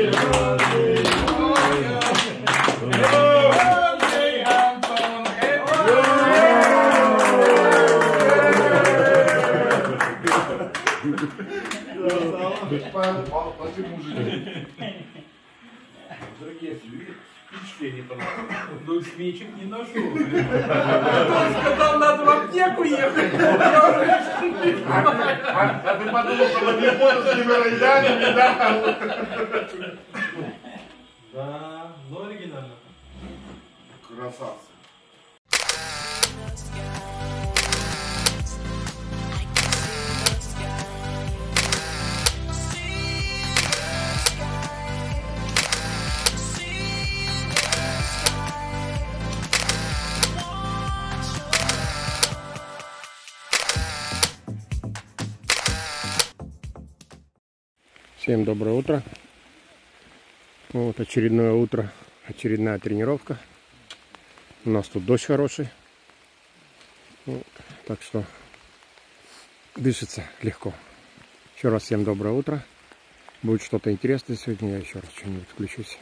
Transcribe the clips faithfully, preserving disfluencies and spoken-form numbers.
Почему же? Дорогие, впечатление понравилось. Ну, свечек не ношу. Он сказал, надо в аптеку ехать. А ты подумал, что мы не будем с геморроидами, да? Да, но оригинально. Красавцы. Всем доброе утро. Вот очередное утро, очередная тренировка. У нас тут дождь хороший. Вот, так что дышится легко. Еще раз всем доброе утро. Будет что-то интересное сегодня, я еще раз что-нибудь включусь.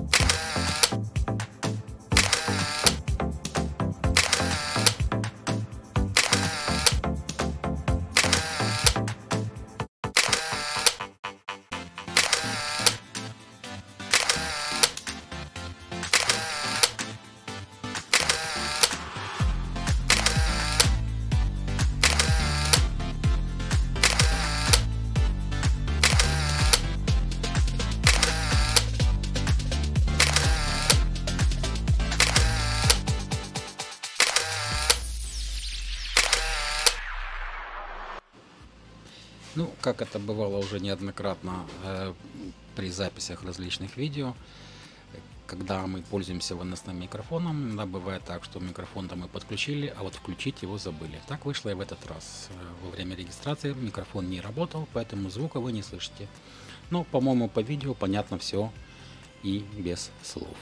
Ну, как это бывало уже неоднократно э, при записях различных видео, когда мы пользуемся выносным микрофоном, иногда бывает так, что микрофон-то мы подключили, а вот включить его забыли. Так вышло и в этот раз. Во время регистрации микрофон не работал, поэтому звука вы не слышите. Но, по-моему, по видео понятно все и без слов.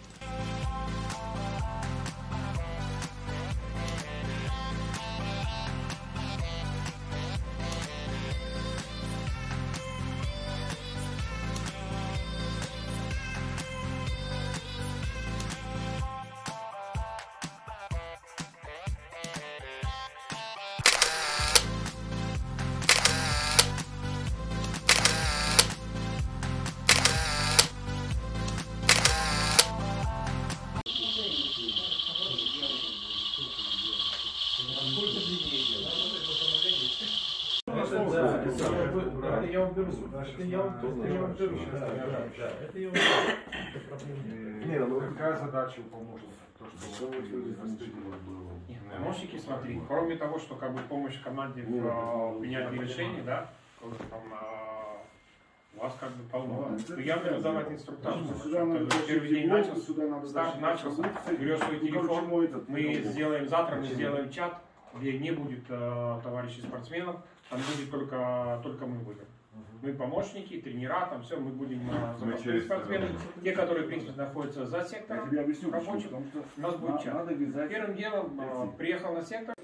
Это я уберу. Это я уберу. Это я уберу. Не, ну какая задача у помощников? То, что помощники, смотри, кроме того, что как бы помощь команде в принятии решений, да, там у вас как бы полно. Я буду давать инструктаж. Первый день начался, старт начался, берешь свой телефон, мы сделаем завтра, мы сделаем чат, где не будет товарищей спортсменов, там будет только, только мы будем. Мы помощники, тренера, там все, мы будем запасные спортсмены. Те, которые, в принципе, находятся за сектором рабочим, у нас будет чат. Первым делом приехал на сектор.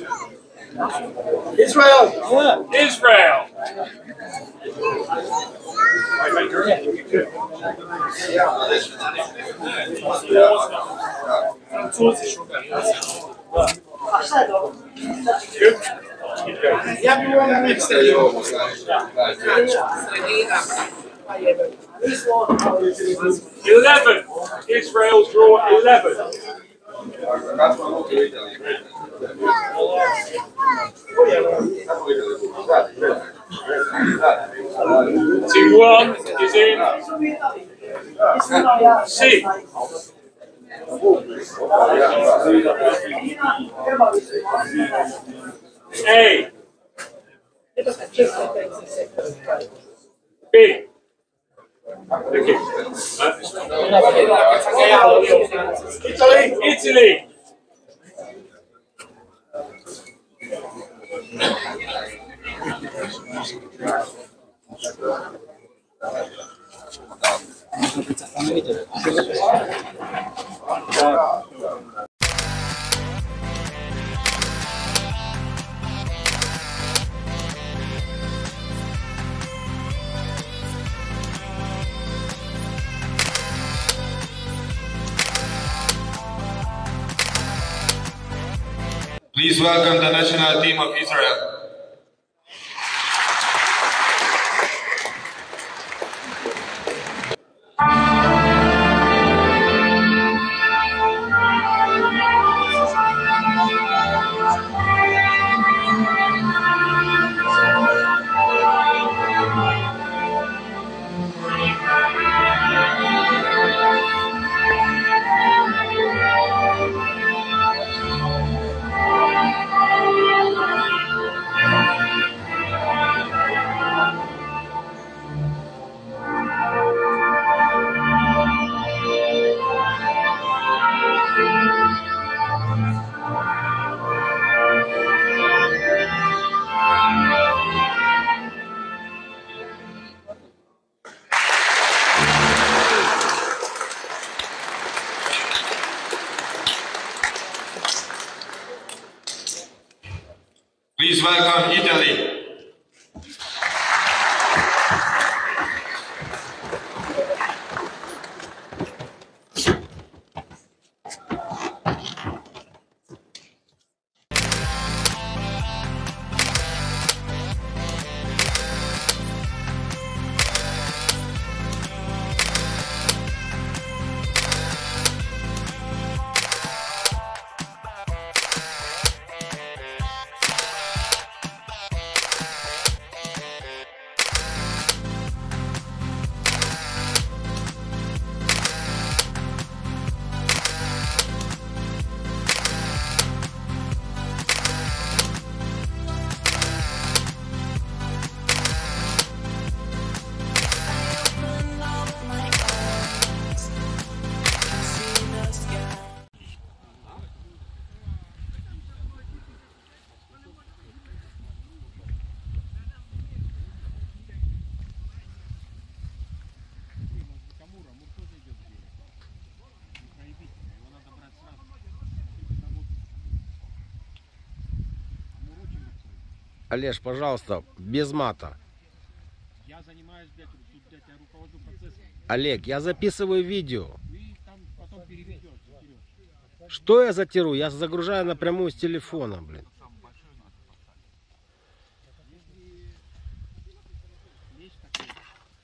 Israel! Israel! Я бы его не встретил. Eleven. Israel's draw eleven. Team one is in C. A. B. Okay. Italy. Italy. Please welcome the national team of Israel. Please welcome Italy. Олеж, пожалуйста, без мата. Я занимаюсь, блядь, тут, блядь, я руковожу процессом. Олег, я записываю видео. Вы там потом переведете, затерешь. Что я затеру? Я загружаю напрямую с телефона, блин. Есть такие.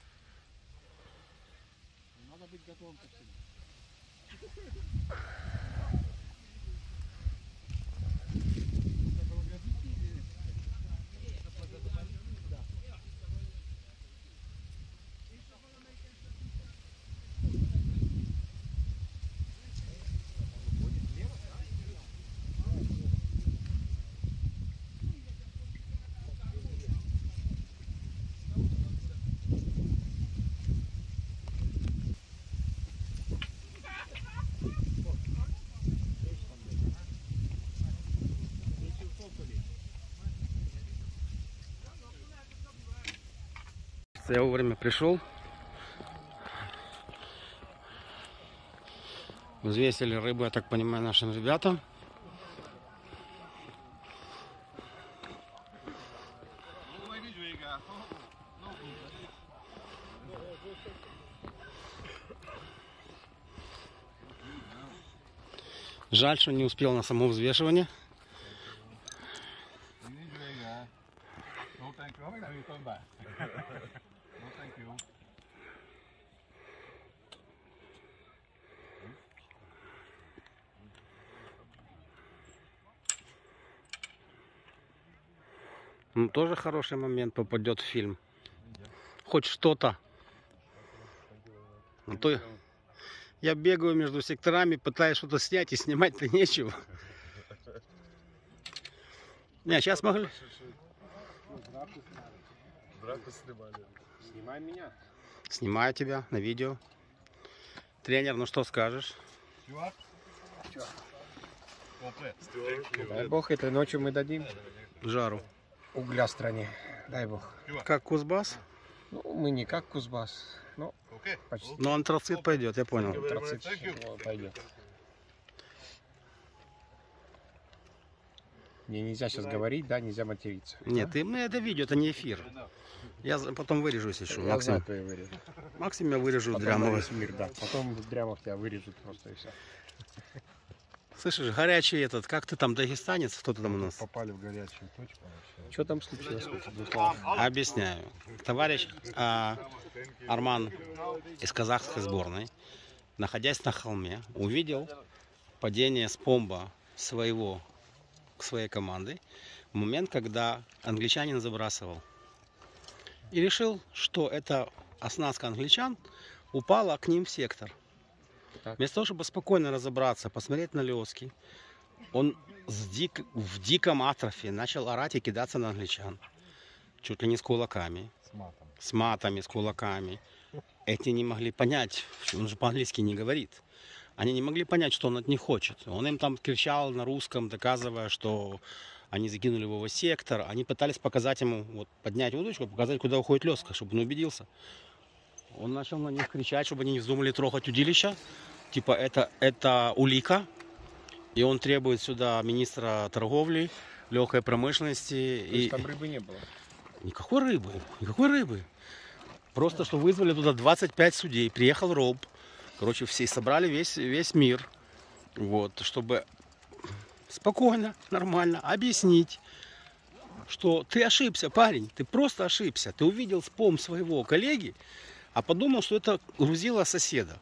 Надо быть готовым ко всему. Я вовремя пришел. Взвесили рыбу, я так понимаю, нашим ребятам. Жаль, что не успел на само взвешивание. Ну, тоже хороший момент, попадет в фильм. Хоть что-то. А то я бегаю между секторами, пытаюсь что-то снять, и снимать-то нечего. Не, сейчас могли. Снимай меня. Снимаю тебя на видео. Тренер, ну что скажешь? Дай бог, этой ночью мы дадим Жару. угля стране. Дай бог. Как Кузбасс? Ну, мы не как Кузбасс, но почти. Но антрацит пойдет, я понял. Антрацит пойдет. Мне нельзя сейчас говорить, да, нельзя материться. Нет, ты, мы это видео, это не эфир. Я за- потом вырежусь еще. Я Максим, знаю, кто я вырежу. Максим я вырежу Потом на дрямовый. весь мир, да. Потом в дрямах тебя вырежут просто и все. Слышишь, горячий этот, как ты там, дагестанец, кто ты там у нас? Попали в горячую точку. Что там случилось? Объясняю. Товарищ а, Арман из казахской сборной, находясь на холме, увидел падение с помба своего, своей команды в момент, когда англичанин забрасывал. И решил, что эта оснастка англичан упала к ним в сектор. Вместо того, чтобы спокойно разобраться, посмотреть на лёски, он с дик... в диком атрофе начал орать и кидаться на англичан. Чуть ли не с кулаками. С матом. С матами, с кулаками. Эти не могли понять, он же по-английски не говорит. Они не могли понять, что он от них хочет. Он им там кричал на русском, доказывая, что они закинули его в сектор. Они пытались показать ему, вот, поднять удочку, показать, куда уходит лёска, чтобы он убедился. Он начал на них кричать, чтобы они не вздумали трогать удилища. Типа это, это улика. И он требует сюда министра торговли, легкой промышленности. То и... есть там рыбы не было? Никакой рыбы. Никакой рыбы. Просто что вызвали туда двадцать пять судей. Приехал Роб. Короче, все собрали весь, весь мир. Вот, чтобы спокойно, нормально объяснить, что ты ошибся, парень. Ты просто ошибся. Ты увидел спом своего коллеги, а подумал, что это грузило соседа.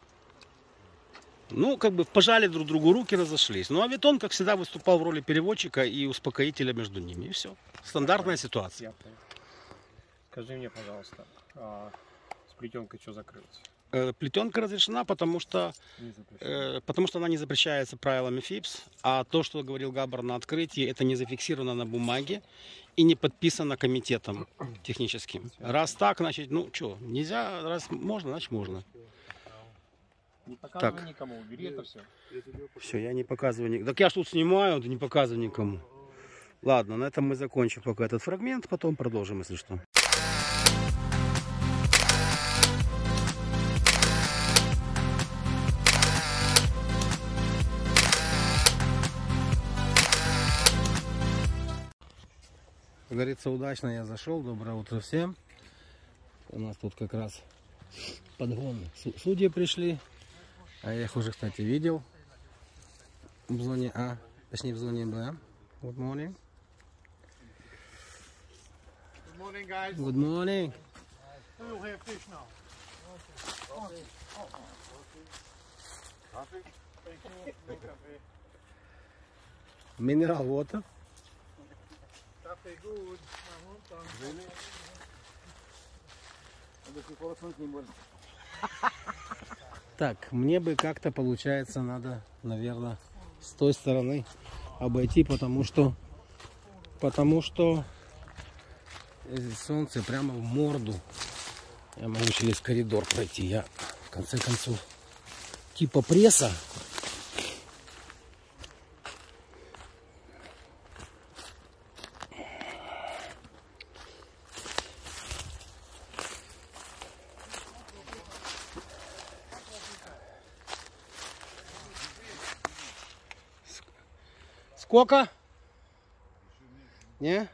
Ну, как бы пожали друг другу руки, разошлись. Ну, а Витон, как всегда, выступал в роли переводчика и успокоителя между ними. И все. Стандартная ситуация. Скажи мне, пожалуйста, а с плетенкой что закрылось? Э, плетенка разрешена, потому что, э, потому что она не запрещается правилами ФИПС. А то, что говорил Габар на открытии, это не зафиксировано на бумаге и не подписано комитетом техническим. Раз так, значит, ну что, нельзя, раз можно, значит можно. Не показывай Так. никому, убери это все. Все, я не показываю никому. Так я ж тут снимаю, ты не показывай никому. Ладно, на этом мы закончим пока этот фрагмент, потом продолжим, если что. Как говорится, удачно я зашел. Доброе утро всем. У нас тут как раз подгон. Судьи пришли. А я их уже, кстати, видел в зоне А, точнее в зоне Б. Good morning. Good morning, guys. Good morning. We'll have fish now. Mineral water. Coffee good. Really? Так, мне бы как-то, получается, надо, наверное, с той стороны обойти, потому что, потому что здесь солнце прямо в морду. Я могу через коридор пройти. Я, в конце концов, типа пресса. Сколько? Не?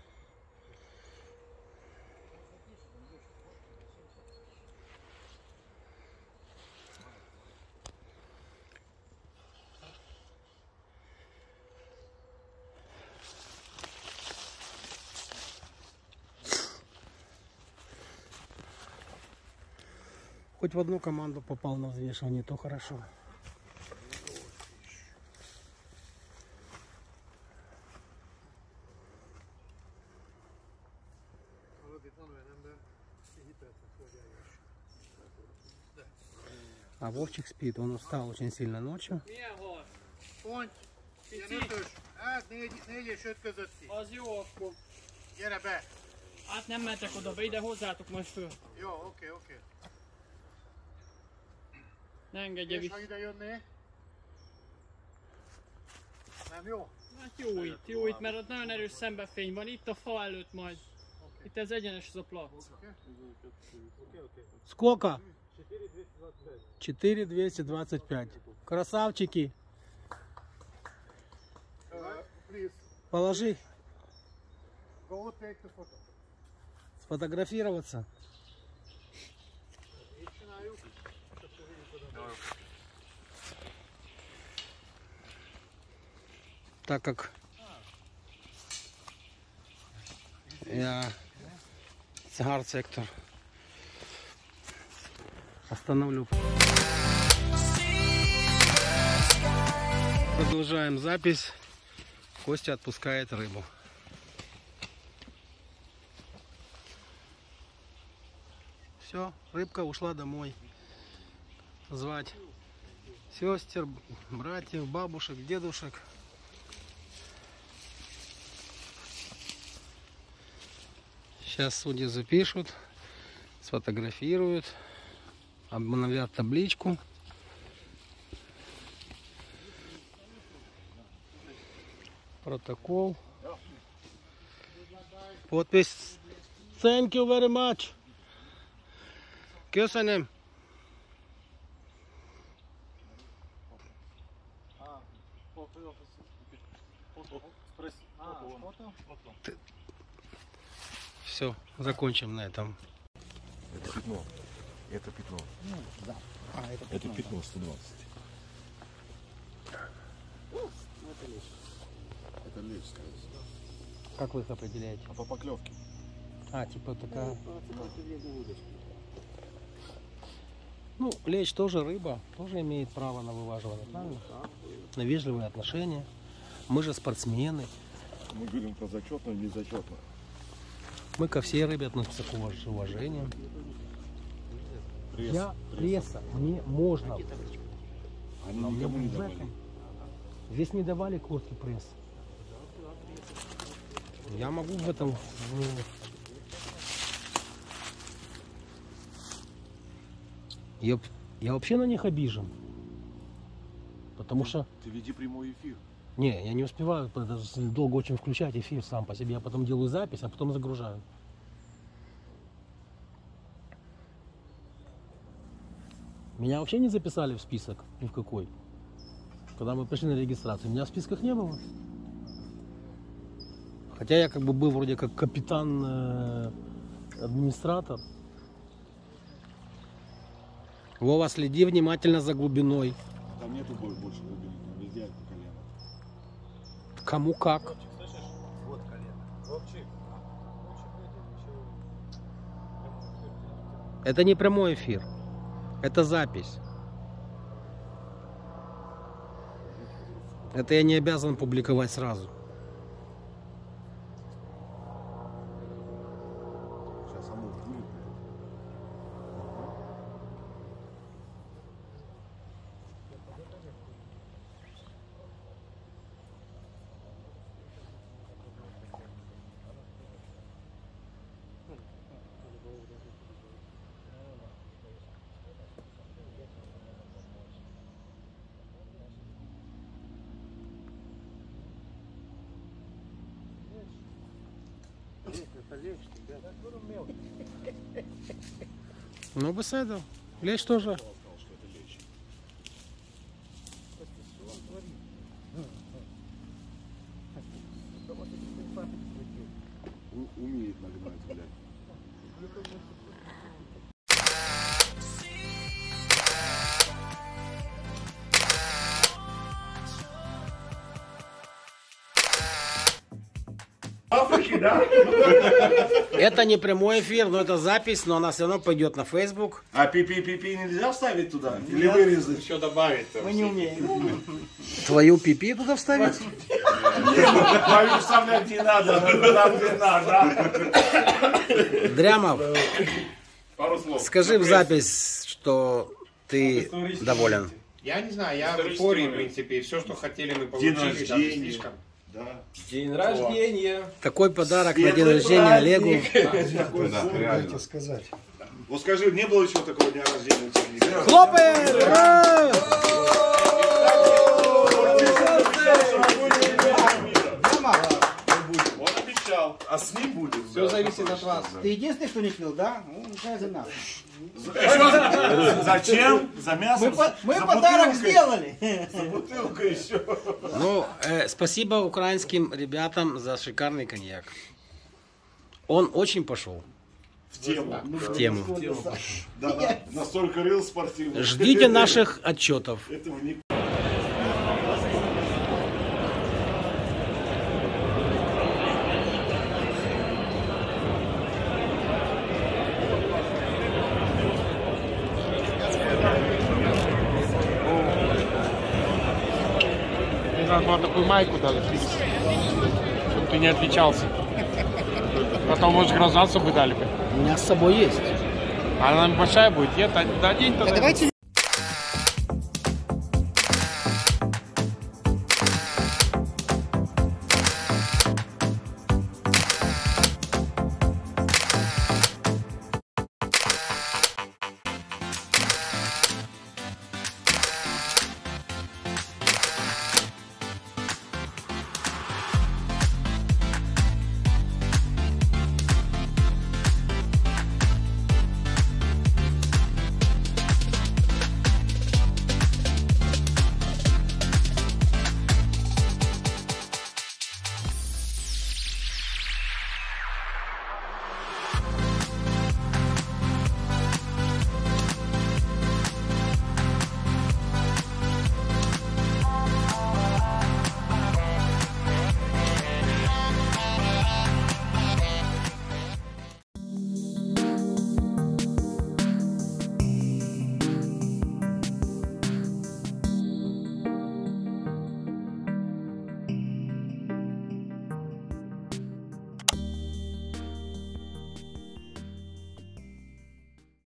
Хоть в одну команду попал на взвешивание, то хорошо. А Вовчик спит, он устал очень сильно nочью. Pont, ilyen ötös, hát négy, négy és öt közötti. Az jó akkor. Gyere be! Hát nem mentek oda be, ide hozzátok majd föl. Jó, oké, oké. Ne engedje És vissza. ha ide jönné? Nem jó? Hát jó itt, jó itt, mert ott nagyon erős szembefény van. Itt a fa előtt majd. Itt ez egyenes ez a plac. Сколько? четыре двести двадцать пять. Красавчики. Uh, please, Положи. go take the photo. Сфотографироваться. Így csináljuk. так как я цигар-сектор остановлю. Продолжаем запись. Костя отпускает рыбу. Все, рыбка ушла домой. Звать сестер, братьев, бабушек, дедушек. Сейчас судьи запишут, сфотографируют, обновят табличку. Протокол. Подпись. Thank you very much. Köszönöm. Все, закончим на этом. Это пятно. Это пятно. Ну, да. А, это Это пятно, пятно да. сто двадцать. Это лещ. Это лещ, скорее всего. Как вы их определяете? А по поклевке? А, типа такая. Ну, лещ тоже рыба, тоже имеет право на вываживание, правильно? На вежливые отношения. Мы же спортсмены. Мы говорим про зачетную, не зачетную. Мы ко всей рыбе относимся к уваж- уважением. Пресс, Я пресс. пресса, мне можно. Они Но мне никому не в давали. этом. Здесь не давали куртки пресс. Я могу в этом... в- Я, я вообще на них обижен. Потому что... Ты веди прямой эфир. Не, я не успеваю это долго очень включать эфир сам по себе. Я потом делаю запись, а потом загружаю. Меня вообще не записали в список ни в какой. Когда мы пришли на регистрацию, меня в списках не было. Хотя я как бы был вроде как капитан, э, администратор. Вова, следи внимательно за глубиной. Там нету бо- больше глубины, там везде по колено. Кому как. Вот колено. Это не прямой эфир. Это запись. Это я не обязан публиковать сразу. Сейчас оно будет. Ну, беседа. Лещ тоже. У- Умеет нагнать, блядь. Это не прямой эфир, но это запись, но она все равно пойдет на Facebook. А пи-пи-пи-пи нельзя вставить туда? Или вырезать? Еще добавить. Мы не умеем. Твою пипи туда вставить? Мою вставлять не надо, там где надо. Дрямов, Пару слов. скажи в запись, что ты доволен. Я не знаю, я в эйфории, в принципе, и все, что хотели, мы День получили, даже рождения. слишком. Да. День рождения. Такой подарок на день рождения Олегу. Реально. сказать. Вот скажи, не было еще такого дня рождения у тебя никогда? Хлопаем! Ура! Он обещал, а с ним будет. Все зависит от вас. Ты единственный, кто не пил, да? Ну, какая за нас. Зачем? За мясом? Мы, по- мы за подарок бутылкой. сделали. За бутылкой еще. Ну, э, спасибо украинским ребятам за шикарный коньяк. Он очень пошел В тему. в тему. Да, да. Настолько рыл спортивный. Ждите наших отчетов. Этого не... надо было такую майку дали, чтобы ты не отличался. Потом, может, гражданство бы дали бы. У меня с собой есть. Она большая будет? Нет, дадим тогда.